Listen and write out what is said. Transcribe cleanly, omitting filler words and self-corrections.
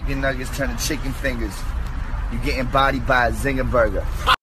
chicken nuggets turn to chicken fingers. You getting bodied by a zinger burger.